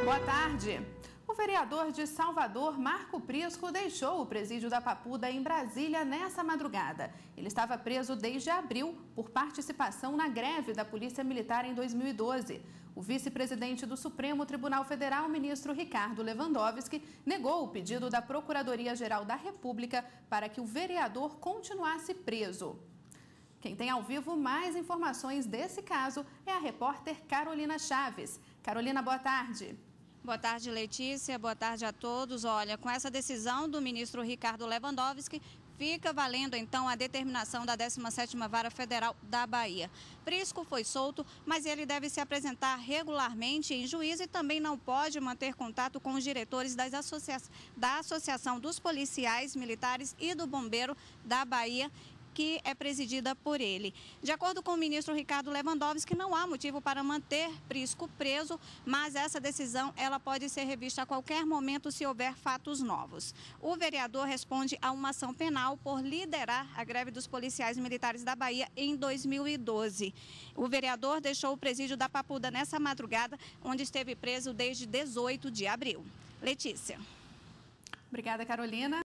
Boa tarde. O vereador de Salvador, Marco Prisco, deixou o presídio da Papuda em Brasília nessa madrugada. Ele estava preso desde abril por participação na greve da Polícia Militar em 2012. O vice-presidente do Supremo Tribunal Federal, ministro Ricardo Lewandowski, negou o pedido da Procuradoria-Geral da República para que o vereador continuasse preso. Quem tem ao vivo mais informações desse caso é a repórter Carolina Chaves. Carolina, boa tarde. Boa tarde, Letícia. Boa tarde a todos. Olha, com essa decisão do ministro Ricardo Lewandowski, fica valendo então a determinação da 17ª Vara Federal da Bahia. Prisco foi solto, mas ele deve se apresentar regularmente em juízo e também não pode manter contato com os diretores da Associação dos Policiais Militares e do Bombeiro da Bahia, que é presidida por ele. De acordo com o ministro Ricardo Lewandowski, não há motivo para manter Prisco preso, mas essa decisão ela pode ser revista a qualquer momento se houver fatos novos. O vereador responde a uma ação penal por liderar a greve dos policiais militares da Bahia em 2012. O vereador deixou o presídio da Papuda nessa madrugada, onde esteve preso desde 18 de abril. Letícia. Obrigada, Carolina.